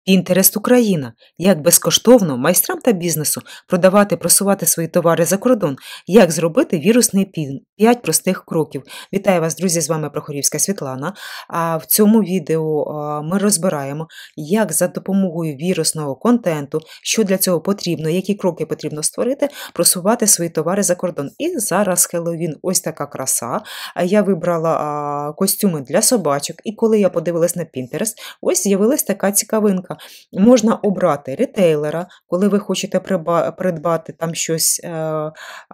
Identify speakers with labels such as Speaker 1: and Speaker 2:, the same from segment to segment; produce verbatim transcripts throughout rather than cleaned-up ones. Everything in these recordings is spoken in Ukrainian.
Speaker 1: Pinterest Україна. Як безкоштовно майстрам та бізнесу продавати, просувати свої товари за кордон. Як зробити вірусний пін. п'ять простих кроків. Вітаю вас, друзі, з вами Прохорівська Світлана. А в цьому відео ми розбираємо, як за допомогою вірусного контенту, що для цього потрібно, які кроки потрібно створити, просувати свої товари за кордон. І зараз Хеллоуін, ось така краса. Я вибрала костюми для собачок, і коли я подивилась на Pinterest, ось з'явилась така цікавинка. Можна обрати ретейлера, коли ви хочете придбати там щось е, е,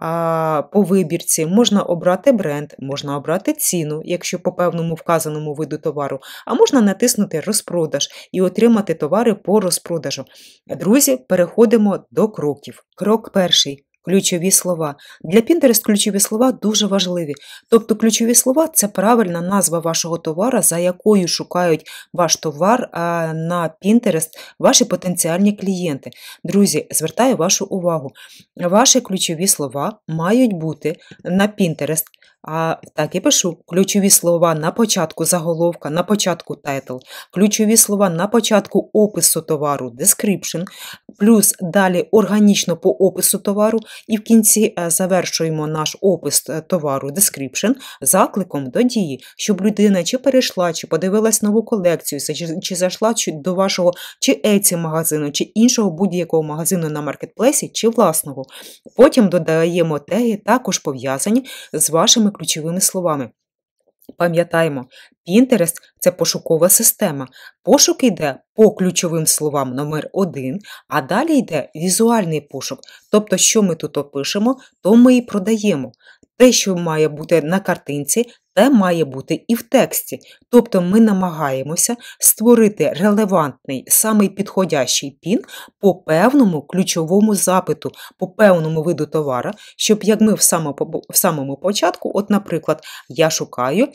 Speaker 1: по вибірці, можна обрати бренд, можна обрати ціну, якщо по певному вказаному виду товару, а можна натиснути розпродаж і отримати товари по розпродажу. Друзі, переходимо до кроків. Крок перший. Ключові слова. Для Pinterest ключові слова дуже важливі. Тобто ключові слова – це правильна назва вашого товара, за якою шукають ваш товар на Pinterest ваші потенціальні клієнти. Друзі, звертаю вашу увагу. Ваші ключові слова мають бути на Pinterest. А так і пишу. Ключові слова на початку заголовка, на початку тайтл, ключові слова на початку опису товару, description, плюс далі органічно по опису товару, і в кінці завершуємо наш опис товару, description, закликом до дії, щоб людина чи перейшла, чи подивилась нову колекцію, чи, чи зайшла чи до вашого чи Etsy магазину, чи іншого будь-якого магазину на маркетплейсі, чи власного. Потім додаємо теги, також пов'язані з вашими ключовими словами. Пам'ятаємо, Pinterest – це пошукова система. Пошук йде по ключовим словам номер один, а далі йде візуальний пошук. Тобто, що ми тут опишемо, то ми і продаємо. Те, що має бути на картинці, те має бути і в тексті. Тобто ми намагаємося створити релевантний, самий підходящий пін по певному ключовому запиту, по певному виду товара, щоб як ми в самому, в самому початку, от, наприклад, я шукаю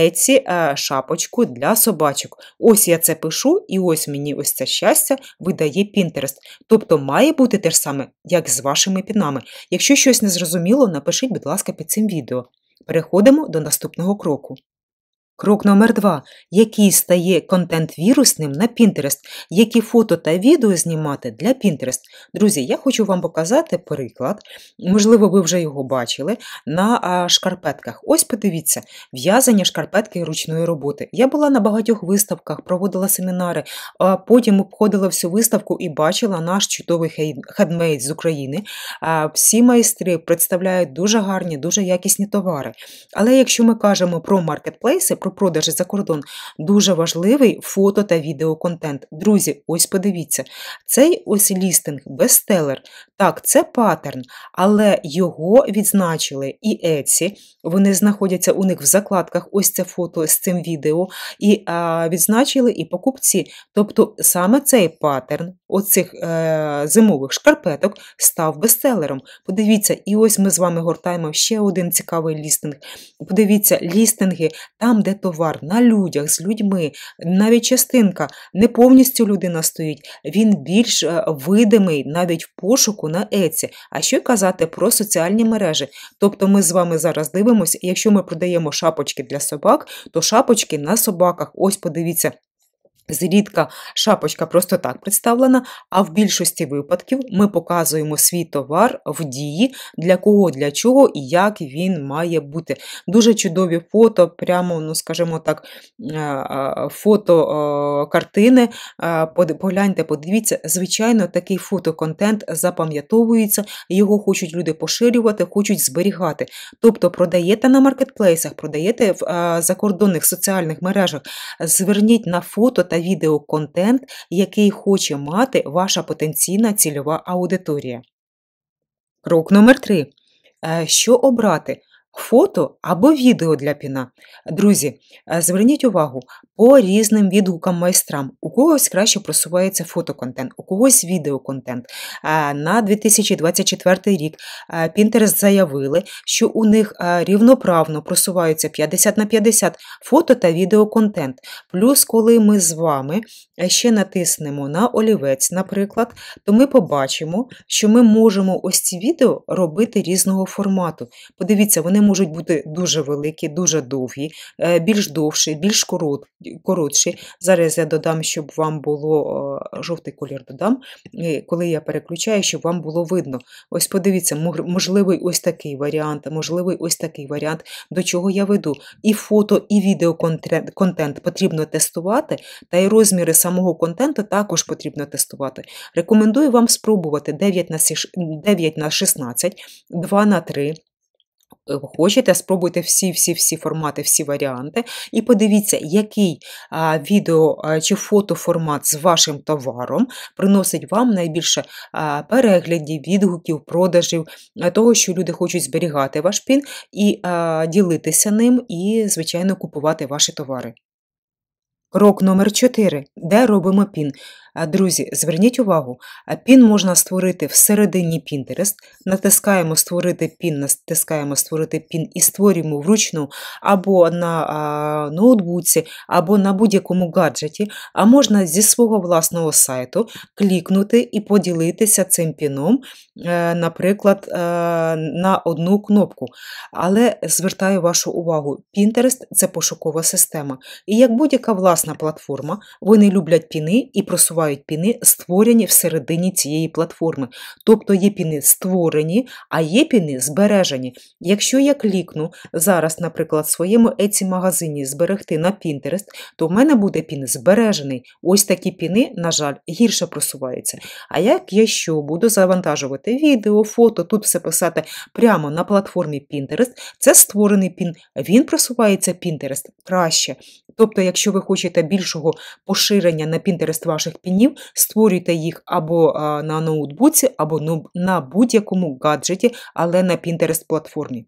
Speaker 1: Etsy шапочку для собачок. Ось я це пишу, і ось мені ось це щастя видає Pinterest. Тобто має бути те ж саме, як з вашими пінами. Якщо щось не зрозуміло, напишіть, будь ласка, під цим відео. Переходимо до наступного кроку. Крок номер два. Який стає контент вірусним на Pinterest? Які фото та відео знімати для Pinterest? Друзі, я хочу вам показати приклад, можливо, ви вже його бачили, на а, шкарпетках. Ось подивіться, в'язання шкарпетки ручної роботи. Я була на багатьох виставках, проводила семінари, а потім обходила всю виставку і бачила наш чудовий хендмейд з України. А, всі майстри представляють дуже гарні, дуже якісні товари. Але якщо ми кажемо про маркетплейси, про продажі за кордон, дуже важливий фото та відеоконтент. Друзі, ось подивіться, цей ось лістинг, бестселер, так, це паттерн, але його відзначили і Etsy, вони знаходяться у них в закладках, ось це фото з цим відео, і а, відзначили і покупці. Тобто саме цей паттерн оцих е, зимових шкарпеток став бестселером. Подивіться, і ось ми з вами гортаємо ще один цікавий лістинг. Подивіться, лістинги там, де товар на людях, з людьми, навіть частинка, не повністю людина стоїть, він більш видимий навіть в пошуку на Etsy. А що казати про соціальні мережі? Тобто ми з вами зараз дивимося, якщо ми продаємо шапочки для собак, то шапочки на собаках, ось подивіться, зрідка шапочка просто так представлена, а в більшості випадків ми показуємо свій товар в дії, для кого, для чого і як він має бути. Дуже чудові фото, прямо, ну скажімо так, фото картини. Погляньте, подивіться, звичайно, такий фотоконтент запам'ятовується, його хочуть люди поширювати, хочуть зберігати. Тобто продаєте на маркетплейсах, продаєте в закордонних соціальних мережах, зверніть на фото та відеоконтент, який хоче мати ваша потенційна цільова аудиторія. Крок номер три. Що обрати? Фото або відео для піна. Друзі, зверніть увагу, по різним відгукам майстрам. У когось краще просувається фотоконтент, у когось відеоконтент. На дві тисячі двадцять четвертий рік Pinterest заявили, що у них рівноправно просуваються п'ятдесят на п'ятдесят фото та відеоконтент. Плюс, коли ми з вами ще натиснемо на олівець, наприклад, то ми побачимо, що ми можемо ось ці відео робити різного формату. Подивіться, вони можуть бути дуже великі, дуже довгі, більш довші, більш коротші. Зараз я додам, щоб вам було жовтий колір додам, коли я переключаю, щоб вам було видно. Ось подивіться, можливий ось такий варіант, можливий ось такий варіант, до чого я веду. І фото, і відеоконтент потрібно тестувати, та й розміри самого контенту також потрібно тестувати. Рекомендую вам спробувати дев'ять на шістнадцять, два на три. Хочете, спробуйте всі-всі-всі формати, всі варіанти і подивіться, який а, відео а, чи фотоформат з вашим товаром приносить вам найбільше а, переглядів, відгуків, продажів, а, того, що люди хочуть зберігати ваш пін і а, ділитися ним і, звичайно, купувати ваші товари. Крок номер чотири. Де робимо пін? Друзі, зверніть увагу, пін можна створити всередині Pinterest. Натискаємо «Створити пін», натискаємо «Створити пін» і створюємо вручну або на а, ноутбуці, або на будь-якому гаджеті, а можна зі свого власного сайту клікнути і поділитися цим піном, наприклад, на одну кнопку. Але звертаю вашу увагу, Pinterest – це пошукова система. І як будь-яка власна платформа, вони люблять піни і просувають піни, створені всередині цієї платформи. Тобто є піни створені, а є піни збережені. Якщо я клікну зараз, наприклад, в своєму Etsy-магазині зберегти на Pinterest, то в мене буде пін збережений. Ось такі піни, на жаль, гірше просуваються. А як якщо буду завантажувати відео, фото, тут все писати прямо на платформі Pinterest, це створений пін, він просувається Pinterest краще. Тобто, якщо ви хочете більшого поширення на Pinterest ваших пінів, створюйте їх або на ноутбуці, або на будь-якому гаджеті, але на Pinterest-платформі.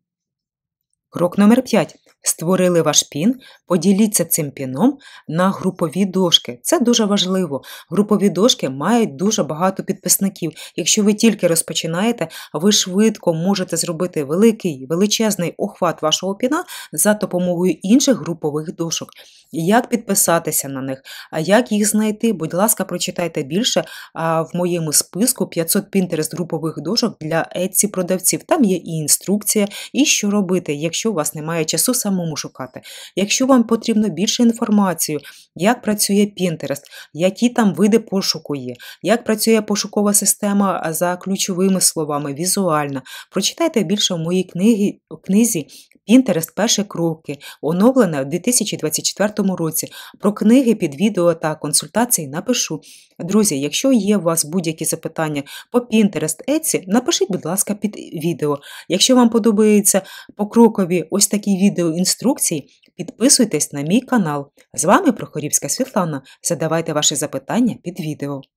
Speaker 1: Крок номер п'ять. Створили ваш пін, поділіться цим піном на групові дошки. Це дуже важливо. Групові дошки мають дуже багато підписників. Якщо ви тільки розпочинаєте, ви швидко можете зробити великий, величезний охват вашого піна за допомогою інших групових дошок. Як підписатися на них, як їх знайти, будь ласка, прочитайте більше в моєму списку п'ятсот Pinterest групових дошок для Etsy-продавців. Там є і інструкція, і що робити, якщо у вас немає часу самому шукати. Якщо вам потрібно більше інформації, як працює Pinterest, які там види пошуку є, як працює пошукова система за ключовими словами, візуальна, прочитайте більше в моїй книгі, книзі Pinterest перші кроки, оновлена в дві тисячі двадцять четвертому році. Про книги під відео та консультації напишу. Друзі, якщо є у вас будь-які запитання по Pinterest, Etsy, напишіть, будь ласка, під відео. Якщо вам подобаються покрокові ось такі відеоінструкції, підписуйтесь на мій канал. З вами Прохорівська Світлана. Задавайте ваші запитання під відео.